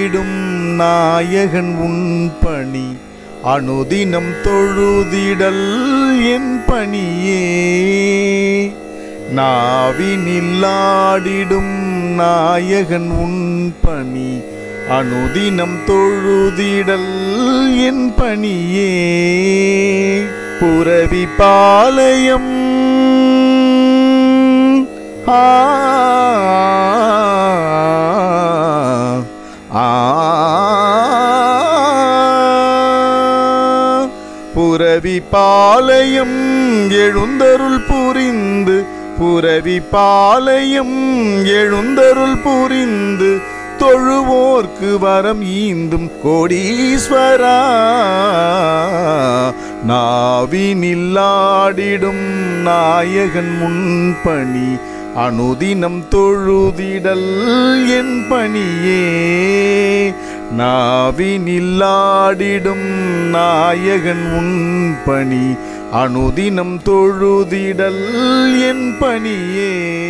நில்லாடிடும் நாயகன் உன் பணி அனுதினம் தொழுதிடல் என் பணியே. நாவி நில்லாடிடும் நாயகன் உன் பணி அனுதினம் தொழுதிடல் என் பணியே. புரவி பாளையம் புரவி பாளையம் எழுந்தருள் புரிந்து புரவி பாளையம் எழுந்தருள் புரிந்து தொழுவோர்க்கு வரம் ஈந்தும் கோடீஸ்வரா. நாவி நில்லாடிடும் நாயகன் முன்பணி அனுதினம் தொழுதிடல் என் பணியே. நாவி நில்லாடிடும் நாயகன் முன்பணி அனுதினம் தொழுதிடல் என் பணியே.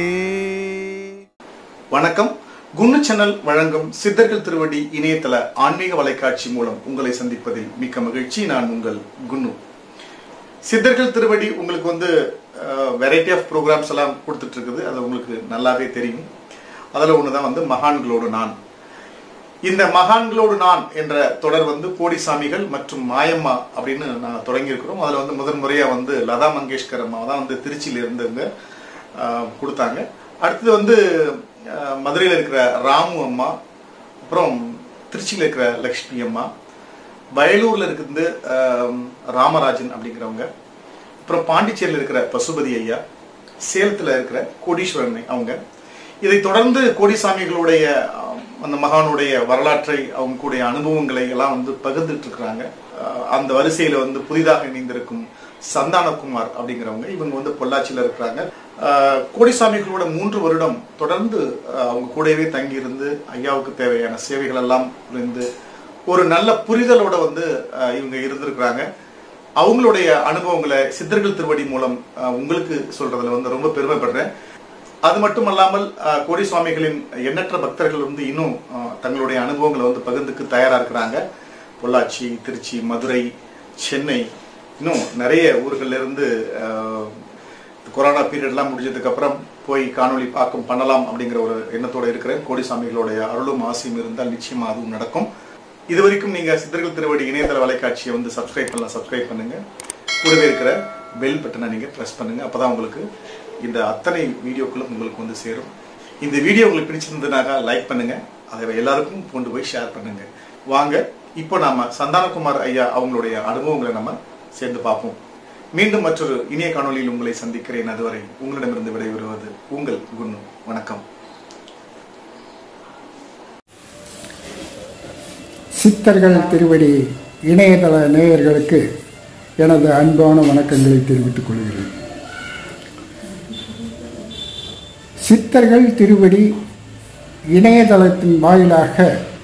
வணக்கம். குன்னு சேனல் வழங்கும் சித்தர்கள் திருவடி இணையதள ஆன்மீக வலைக்காட்சி மூலம் உங்களை சந்திப்பதில் மிக்க மகிழ்ச்சி. நான் உங்கள் குன்னு. சித்தர்கள் திருவடி உங்களுக்கு வெரைட்டி ஆஃப் ப்ரோக்ராம்ஸ் எல்லாம் கொடுத்துட்டு இருக்குது. அது உங்களுக்கு நல்லாவே தெரியும். அதில் ஒன்று தான் மகான்களோடு நான். இந்த மகான்களோடு நான் என்ற தொடர் கோடிசாமிகள் மற்றும் மாயம்மா அப்படின்னு நான் தொடங்கியிருக்கிறோம். அதில் முதன் முறையாக லதா மங்கேஷ்கர் அம்மா தான் திருச்சியில் இருந்தவங்க கொடுத்தாங்க. அடுத்தது மதுரையில் இருக்கிற ராமு அம்மா, அப்புறம் திருச்சியில் இருக்கிற லக்ஷ்மி அம்மா, வயலூரில் இருக்கிறது ராமராஜன் அப்படிங்கிறவங்க, அப்புறம் பாண்டிச்சேரியில் இருக்கிற பசுபதி ஐயா, சேலத்தில் இருக்கிற கோடீஸ்வரன் அவங்க. இதை தொடர்ந்து கோடிசாமிகளுடைய அந்த மகானுடைய வரலாற்றை அவங்க கூடிய அனுபவங்களை எல்லாம் பகிர்ந்துட்டு இருக்கிறாங்க. அந்த வரிசையில் புதிதாக இணைந்திருக்கும் சந்தானகுமார் அப்படிங்கிறவங்க, இவங்க பொள்ளாச்சியில் இருக்கிறாங்க. கோடிசாமிகளோட 3 வருடம் தொடர்ந்து அவங்க கூடவே தங்கியிருந்து ஐயாவுக்கு தேவையான சேவைகள் எல்லாம் புரிந்து ஒரு நல்ல புரிதலோட இவங்க இருந்திருக்கிறாங்க. அவங்களுடைய அனுபவங்களை சித்தர்கள் திருவடி மூலம் உங்களுக்கு சொல்றதுல ரொம்ப பெருமைப்படுறேன். அது மட்டும் அல்லாமல் கோடிசுவாமிகளின் எண்ணற்ற பக்தர்கள் இன்னும் தங்களுடைய அனுபவங்களை பகிர்ந்துக்கு தயாரா இருக்கிறாங்க. பொள்ளாச்சி, திருச்சி, மதுரை, சென்னை, இன்னும் நிறைய ஊர்கள்ல இருந்து கொரோனா பீரியட்லாம் முடிஞ்சதுக்கு அப்புறம் போய் காணொலி பார்க்கும் பண்ணலாம் அப்படிங்கிற ஒரு எண்ணத்தோட இருக்கிறேன். கோடிசாமிகளுடைய அருளும் ஆசையும் இருந்தால் நிச்சயமா அதுவும் நடக்கும். இது வரைக்கும் நீங்க சித்தர்கள் திருவடி இணையதள வலைக்காட்சியை சப்ஸ்கிரைப் பண்ணுங்க. கூடவே இருக்கிற பெல் பட்டனை நீங்க பிரஸ் பண்ணுங்க. அப்பதான் உங்களுக்கு இந்த அத்தனை வீடியோக்களும் உங்களுக்கு சேரும். இந்த வீடியோ உங்களுக்கு பிடிச்சிருந்ததுனால லைக் பண்ணுங்க. அதை எல்லாருக்கும் கொண்டு போய் ஷேர் பண்ணுங்க. வாங்க இப்போ நாம சந்தானகுமார் ஐயா அவங்களுடைய அனுபவங்களை நம்ம சேர்ந்து பார்ப்போம். மீண்டும் மற்றொரு இனிய காணொலியில் உங்களை சந்திக்கிறேன். அதுவரை உங்களிடமிருந்து விடைபெறுவது உங்கள் குன்னு. வணக்கம். சித்தர்கள் திருவடி இணையதள நேயர்களுக்கு எனது அன்பான வணக்கங்களை தெரிவித்துக் கொள்கிறேன். சித்தர்கள் திருவடி இணையதளத்தின் வாயிலாக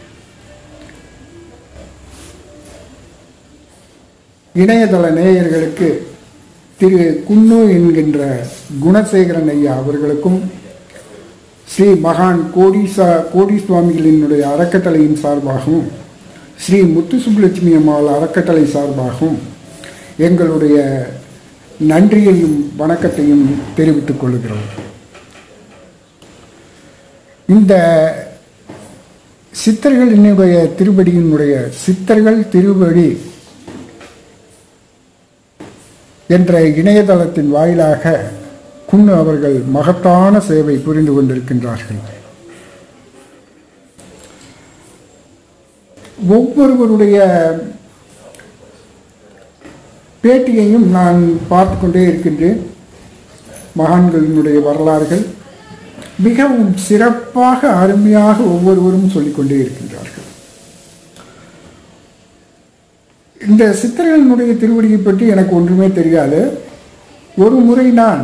இணையதள நேயர்களுக்கு திரு குன்னு என்கின்ற குணசேகரன் ஐயா அவர்களுக்கும் ஸ்ரீ மகான் கோடிசுவாமிகளினுடைய அறக்கட்டளையின் சார்பாகவும் ஸ்ரீ முத்துசுப்புலட்சுமி அம்மாள் அறக்கட்டளை சார்பாகவும் எங்களுடைய நன்றியையும் வணக்கத்தையும் தெரிவித்துக் கொள்கிறோம். இந்த சித்தர்களினுடைய திருவடியினுடைய சித்தர்கள் திருவடி என்ற இணையதளத்தின் வாயிலாக குன்னு அவர்கள் மகத்தான சேவை புரிந்து கொண்டிருக்கின்றார்கள். ஒவ்வொருவருடைய பேட்டியையும் நான் பார்த்து கொண்டே இருக்கின்றேன். மகான்களினுடைய வரலாறுகள் மிகவும் சிறப்பாக அருமையாக ஒவ்வொருவரும் சொல்லிக்கொண்டே இருக்கின்றார்கள். இந்த சித்தர்களினுடைய திருவடியை பற்றி எனக்கு ஒன்றுமே தெரியாது. ஒரு முறை நான்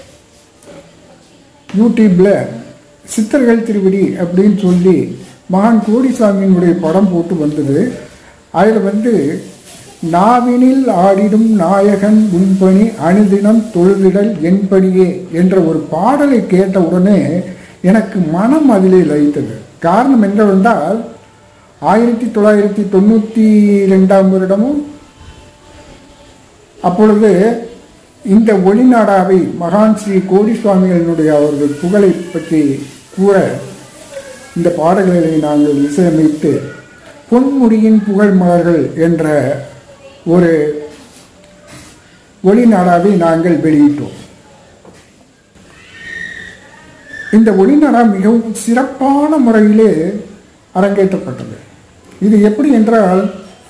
யூடியூப்ல சித்தர்கள் திருவடி அப்படின்னு சொல்லி மகான் கோடிசாமியினுடைய படம் போட்டு வந்தது. அதில் நாவினில் ஆடிடும் நாயகன் உன்பணி அனுதினம் தொழுதிடல் என்படியே என்ற ஒரு பாடலை கேட்ட உடனே எனக்கு மனம் அதிலே லயித்தது. காரணம் என்னவென்றால் 1992 வருடமும் அப்பொழுது இந்த ஒளிநாடாவை மகான் ஸ்ரீ கோடி சுவாமிகளினுடைய அவர்கள் புகழை பற்றி கூற இந்த பாடல்களை நாங்கள் இசையமைத்து பொன்முடியின் புகழ் மலர்கள் என்ற ஒரு ஒளிநாடாவை நாங்கள் வெளியிட்டோம். இந்த ஒளிநாடா மிகவும் சிறப்பான முறையிலே அரங்கேற்றப்பட்டது. இது எப்படி என்றால்,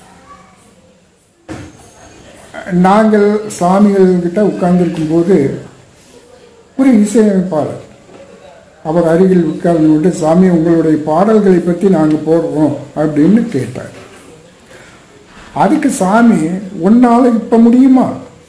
நாங்கள் சாமிகள்கிட்ட உட்கார்ந்திருக்கும் போது ஒரு இசையமைப்பாளர் அவர் அருகில் உட்கார்ந்து கொண்டு, சாமி உங்களுடைய பாடல்களை பற்றி நாங்கள் போடுறோம் அப்படின்னு கேட்டார். அதுக்கு சாமி, உன்னால இப்ப முடியுமா,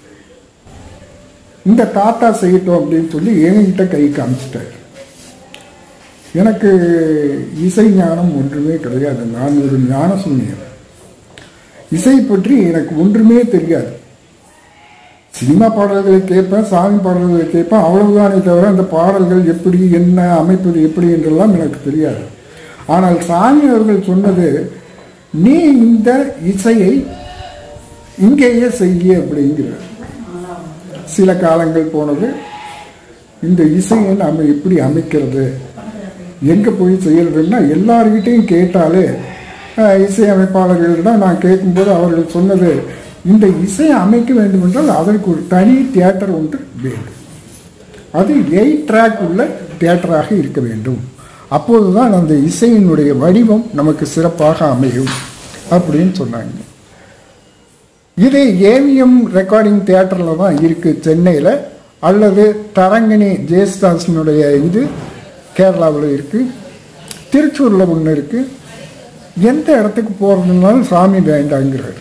இந்த தாத்தா செய்யட்டும் அப்படின்னு சொல்லி என்கிட்ட கை காமிச்சிட்டார். எனக்கு இசை ஞானம் ஒன்றுமே கிடையாது. நான் ஒரு ஞான சூன்யர். இசை பற்றி எனக்கு ஒன்றுமே தெரியாது. சினிமா பாடல்களை கேட்பேன், சாமி பாடல்களை கேட்பேன், அவ்வளவுதானே தவிர அந்த பாடல்கள் எப்படி, என்ன அமைப்பது எப்படி என்றெல்லாம் எனக்கு தெரியாது. ஆனால் சாமி அவர்கள் சொன்னது, நீ இந்த இசையை இங்கேயே செய்ய அப்படிங்கிறார். சில காலங்கள் போனது. இந்த இசையை நாம் எப்படி அமைக்கிறது, எங்கே போய் செய்யறதுன்னா எல்லார்கிட்டையும் கேட்டாலே, இசையமைப்பாளர்களிடம் நான் கேட்கும்போது அவர்கள் சொன்னது, இந்த இசையை அமைக்க வேண்டும் என்றால் அதற்கு ஒரு தனி தியேட்டர் ஒன்று வேண்டும். அது 8 ட்ராக் உள்ள தியேட்டராக இருக்க வேண்டும். அப்போதுதான் அந்த இசையினுடைய வடிவம் நமக்கு சிறப்பாக அமையும் அப்படின்னு சொன்னாங்க. இது ஏவிஎம் ரெக்கார்டிங் தியேட்டரில் தான் இருக்குது சென்னையில், அல்லது தரங்கிணி ஜெயஸ்தாசனுடைய இது கேரளாவில் இருக்குது, திருச்சூரில் ஒன்று இருக்குது. எந்த இடத்துக்கு போகிறதுனாலும் சாமி வேண்டாங்கிறார்.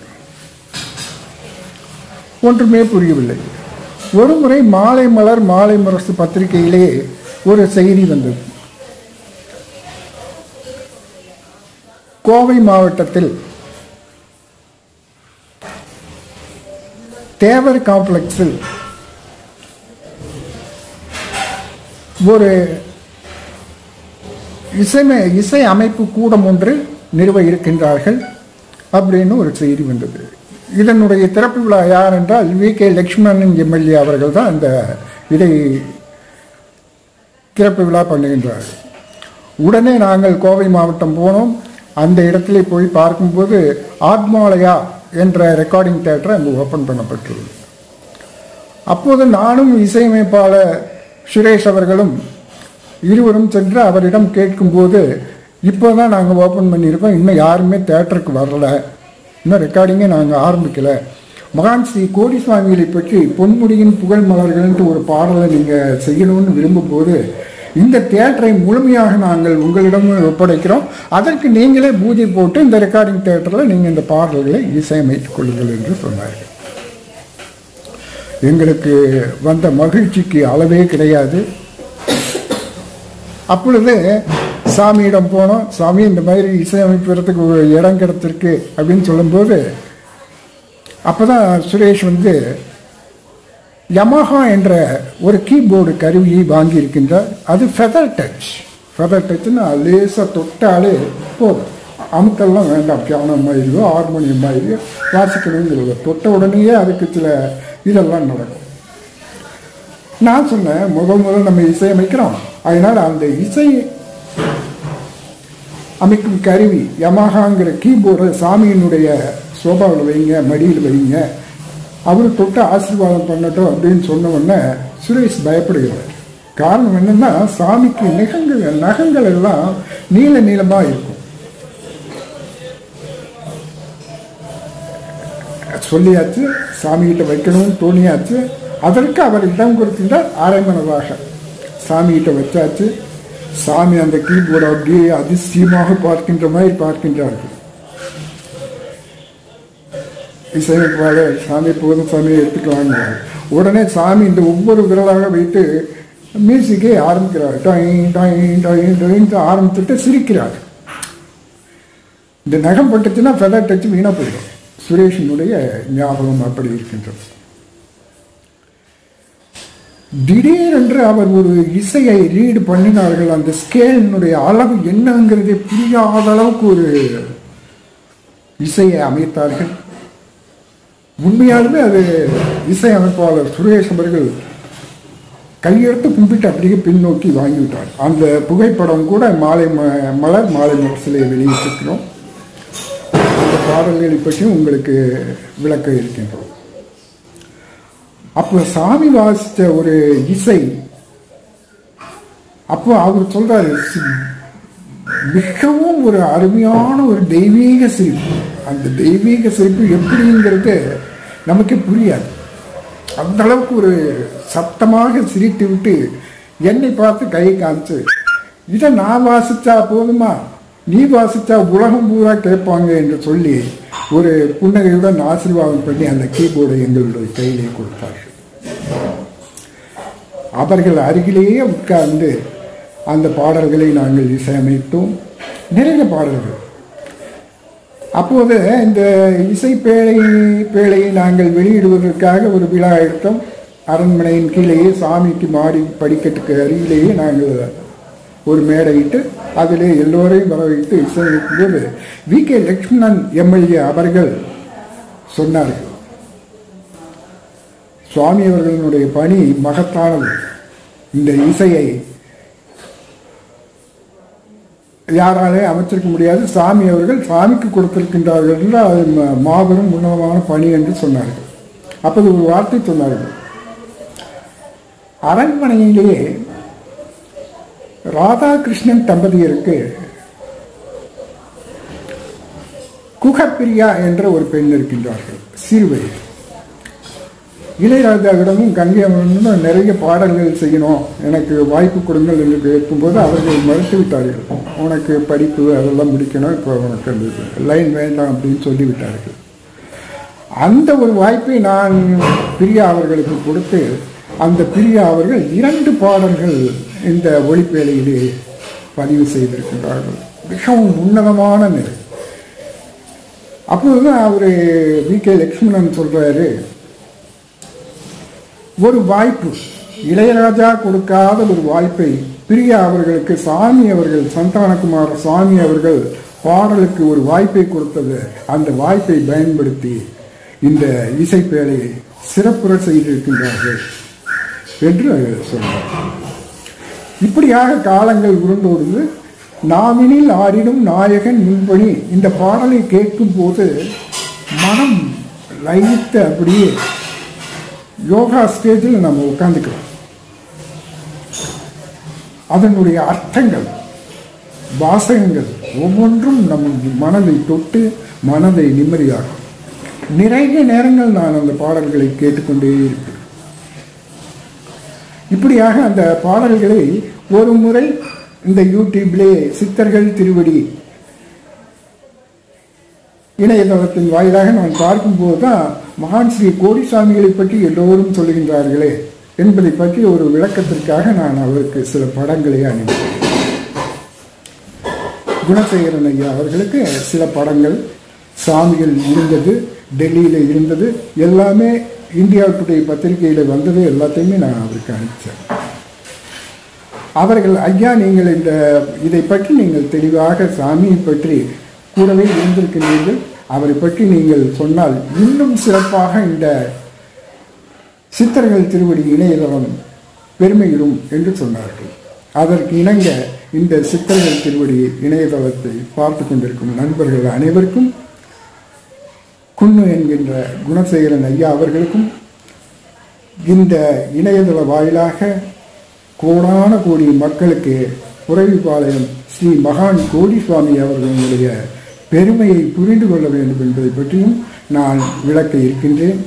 ஒன்றுமே புரியவில்லை. ஒரு முறை மாலை மலர் மாலை முரசு பத்திரிகையிலே ஒரு செய்தி வந்தது. கோவை மாவட்டத்தில் தேவர் காம்ப்ளெக்ஸில் ஒரு இசை அமைப்பு கூடம் ஒன்று நிறுவ இருக்கின்றார்கள் அப்படின்னு ஒரு செய்தி வந்தது. இதனுடைய திறப்பு விழா யார் என்றால் வி.கே. லட்சுமணன் எம்எல்ஏ அவர்கள் தான் இந்த இதை திறப்பு விழா பண்ணுகின்றார்கள். உடனே நாங்கள் கோவை மாவட்டம் போனோம். அந்த இடத்துல போய் பார்க்கும்போது ஆத்மாலயா என்ற ரெக்கார்டிங் தியேட்டர் அங்கு ஓப்பன் பண்ணப்பட்டுள்ளது. அப்போது நானும் இசையமைப்பாளர் சுரேஷ் அவர்களும் இருவரும் சென்று அவரிடம் கேட்கும்போது, இப்போ தான் நாங்கள் ஓப்பன் பண்ணியிருக்கோம், இன்னும் யாருமே தேட்டருக்கு வரல, இன்னும் ரெக்கார்டிங்கே நாங்கள் ஆரம்பிக்கலை. மகான் ஸ்ரீ கோடி சுவாமிகளை பற்றி பொன்முடியின் புகழ் மலர்கள்ன்ட்டு ஒரு பாடலை நீங்கள் செய்யணும்னு விரும்பும்போது இந்த தியேட்டரை முழுமையாக நாங்கள் உங்களிடம் ஒப்படைக்கிறோம், அதற்கு நீங்களே பூஜை போட்டு இந்த ரெக்கார்டிங் தியேட்டரில் நீங்கள் இந்த பாடல்களை இசையமைத்துக் கொள்ளுங்கள் என்று சொன்னார்கள். எங்களுக்கு வந்த மகிழ்ச்சிக்கு அளவே கிடையாது. அப்பொழுது சாமியிடம் போனோம். சாமி, இந்த மாதிரி இசையமைப்புறதுக்கு ஒரு இடம் கிடைத்திருக்கு அப்படின்னு சொல்லும்போது, அப்போதான் சுரேஷ் வந்து யமஹா என்ற ஒரு கீபோர்டு கருவியை வாங்கியிருக்கின்றார். அது ஃபெதர் டச்னா லேசாக தொட்டாலே போதும், அமுக்கெல்லாம் வேண்டாம். பியானோ மாதிரியோ ஹார்மோனியம் மாதிரியோ வாசிக்கணுங்கிறது, தொட்ட உடனேயே அதுக்கு சில இதெல்லாம் நடக்கும். நான் சொன்னேன், முதல் நம்ம இசையமைக்கிறோம், அதனால் அந்த இசை அமைக்கும் கருவி யமஹாங்கிற கீபோர்டை சாமியினுடைய சோபாவில் வைங்க, மடியில் வைங்க, அவர் தொட்டு ஆசீர்வாதம் பண்ணட்டும் அப்படின்னு சொன்ன உடனே சுரேஷ் பயப்படுகிறார். காரணம் என்னன்னா, சாமிக்கு நகங்கள் எல்லாம் நீளமாக இருக்கும். சொல்லியாச்சு, சாமிகிட்ட வைக்கணும்னு தோணியாச்சு. அதற்கு அவர் இடம் கொடுக்கின்றார். அரைமனதாக சாமிகிட்ட வச்சாச்சு. சாமி அந்த கீபோர்டு அப்படியே அதிசயமாக பார்க்கின்ற மாதிரி பார்க்கின்றார்கள். இசையமைப்பாளர், சாமி போதும், சாமியை எடுத்துக்கலாங்க. உடனே சாமி இந்த ஒவ்வொரு விரலாக வைத்து மியூசிக்கே ஆரம்பிக்கிறார். ஆரம்பிச்சுட்டு சிரிக்கிறார். இந்த நகம் பட்டுச்சுன்னா ஃபெதர் டச் வீணா போயிடும். சுரேஷனுடைய ஞாபகம் அப்படி இருக்கின்றது. திடீரென்று அவர் ஒரு இசையை ரீடு பண்ணினார்கள். அந்த ஸ்கேலினுடைய அளவு என்னங்கிறதே புரியாத அளவுக்கு ஒரு இசையை அமைத்தார்கள். உண்மையாலுமே அது இசை அமைப்பாளர் சுரேஷ் அவர்கள் கையெடுத்து கும்பிட்டு அப்படியே பின்னோக்கி வாங்கிவிட்டார். அந்த புகைப்படம் கூட மாலை முரசிலே வெளியிட்டிருக்கிறோம். அந்த பாடல்களை பற்றியும் உங்களுக்கு விளக்க இருக்கின்றோம். அப்போ சாமி வாசித்த ஒரு இசை, அப்போ அவர் சொல்றாரு, மிகவும் ஒரு அருமையான ஒரு தெய்வீக சிரிப்பு. அந்த தெய்வீக சிரிப்பு எப்படிங்கிறது நமக்கு புரியாது. அந்த அளவுக்கு ஒரு சத்தமாக சிரித்து விட்டு என்னை பார்த்து கையை காமிச்சு, இதை நான் வாசிச்சா போதுமா, நீ வாசிச்சா உலகம் பூரா கேட்பாங்க என்று சொல்லி ஒரு புன்னகையுடன் ஆசீர்வாதம் பண்ணி அந்த கீபோர்டை எங்களுடைய கையிலே கொடுத்தார்கள். அவர்கள் அருகிலேயே உட்கார்ந்து அந்த பாடல்களை நாங்கள் இசையமைத்தோம். நிறைய பாடல்கள். அப்போது இந்த இசை பேழையை நாங்கள் வெளியிடுவதற்காக ஒரு விழா எடுத்தோம். அரண்மனையின் கீழேயே சாமிக்கு மாடி படிக்கட்டுக்கு அருகிலேயே நாங்கள் ஒரு மேடையிட்டு அதிலே எல்லோரையும் வர வைத்து இசையமைக்கும் போது வி.கே. லட்சுமணன் எம்எல்ஏ அவர்கள் சொன்னார்கள், சுவாமி அவர்களுடைய பணி மகத்தானது. இந்த இசையை யாராலே அமைச்சிருக்க முடியாது. சாமி அவர்கள் சாமிக்கு கொடுத்திருக்கின்றார்கள் என்று அது மாபெரும் உன்னதமான பணி என்று சொன்னார்கள். அப்போது ஒரு வார்த்தை சொன்னார்கள், அரண்மனையிலேயே ராதாகிருஷ்ணன் தம்பதியருக்கு குகப்பிரியா என்ற ஒரு பெண் இருக்கின்றார்கள். சிறுவயது இளையராஜாவிடமும் கங்கை அமரனும் நிறைய பாடல்கள் செய்யணும், எனக்கு வாய்ப்பு கொடுங்கள் என்று கேட்கும்போது அவர்கள் மறுத்துவிட்டார்கள். உனக்கு படிப்பு அதெல்லாம் முடிக்கணும், இப்போ உனக்கு அந்த லைன் வேண்டாம் அப்படின்னு சொல்லிவிட்டார்கள். அந்த ஒரு வாய்ப்பை நான் பிரியா அவர்களுக்கு கொடுத்து, அந்த பிரியா அவர்கள் 2 பாடல்கள் இந்த ஒளிப்பேழையிலே பதிவு செய்திருக்கின்றார்கள். மிகவும் உன்னதமான நிலை. அப்போதுதான் அவர் வி.கே. லட்சுமணன் சொல்றாரு, ஒரு வாய்ப்பு, இளையராஜா கொடுக்காத ஒரு வாய்ப்பை பிரியா அவர்களுக்கு சாமி அவர்கள், சந்தானகுமார சாமி அவர்கள் பாடலுக்கு ஒரு வாய்ப்பை கொடுத்தது. அந்த வாய்ப்பை பயன்படுத்தி இந்த இசைப்பேழையை சிறப்புற செய்திருக்கின்றார்கள் என்று சொன்னார். இப்படியாக காலங்கள் உருண்டோடுது. நாவினில் ஆடிடும் நாயகன் முன்பணி இந்த பாடலை கேட்கும் போது மனம் லயித்த அப்படியே யோகா ஸ்டேஜில் நம்ம உட்காந்துக்கிறோம். அதனுடைய அர்த்தங்கள், வாசகங்கள் ஒவ்வொன்றும் நம் மனதை தொட்டு மனதை நிம்மதியாகும். நிறைய நேரங்கள் நான் அந்த பாடல்களை கேட்டுக்கொண்டே இருக்கிறேன். இப்படியாக அந்த பாடல்களை ஒரு முறை இந்த யூடியூப்லே சித்தர்கள் திருவடி இணையதளத்தின் வாயிலாக நான் பார்க்கும்போது தான் மகான் ஸ்ரீ கோடிசாமிகளை பற்றி எல்லோரும் சொல்லுகின்றார்களே என்பதை பற்றி ஒரு விளக்கத்திற்காக நான் அவருக்கு சில படங்களை அனுப்பினேன். குணசேகரன் ஐயா அவர்களுக்கு சில படங்கள் சாமிகள் இருந்தது, டெல்லியில் இருந்தது, எல்லாமே இந்தியா டுடே பத்திரிகையில் வந்தது, எல்லாத்தையுமே நான் அவருக்கு அனுப்பிச்சேன். அவர்கள், ஐயா நீங்கள் இதை பற்றி நீங்கள் தெளிவாக சாமியை பற்றி கூடவே இருந்திருக்கிறீர்கள், அவரை பற்றி நீங்கள் சொன்னால் இன்னும் சிறப்பாக இந்த சித்தர்கள் திருவடி இணையதளம் பெருமையிடும் என்று சொன்னார்கள். அதற்கு இணங்க இந்த சித்தர்கள் திருவடி இணையதளத்தை பார்த்து கொண்டிருக்கும் நண்பர்கள் அனைவருக்கும், குன்னு என்கின்ற குணசேகரன் ஐயா அவர்களுக்கும் இந்த இணையதள வாயிலாக கோடான கோடி மக்களுக்கு புரவிபாளையம் ஸ்ரீ மகான் கோடிசுவாமி அவர்களுடைய பெருமையை புரிந்து கொள்ள வேண்டும் என்பதை பற்றியும் நான் விளக்க இருக்கின்றேன்.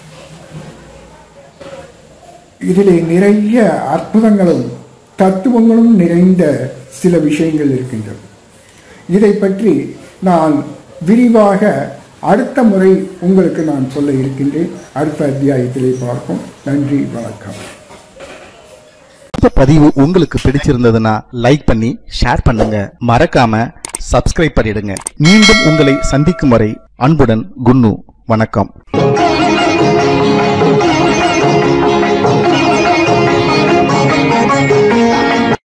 இதிலே நிறைய அற்புதங்களும் தத்துவங்களும் நிறைந்த சில விஷயங்கள் இருக்கின்றன. இதை பற்றி நான் விரிவாக அடுத்த முறை உங்களுக்கு நான் சொல்ல இருக்கின்றேன். அடுத்த அத்தியாயத்திலே பார்ப்போம். நன்றி, வணக்கம். இந்த பதிவு உங்களுக்கு பிடிச்சிருந்ததுன்னா லைக் பண்ணி ஷேர் பண்ணுங்க. மறக்காம சப்ஸ்கிரைப் பண்ணிடுங்க. மீண்டும் உங்களை சந்திக்கும் வரை அன்புடன் குன்னு. வணக்கம்.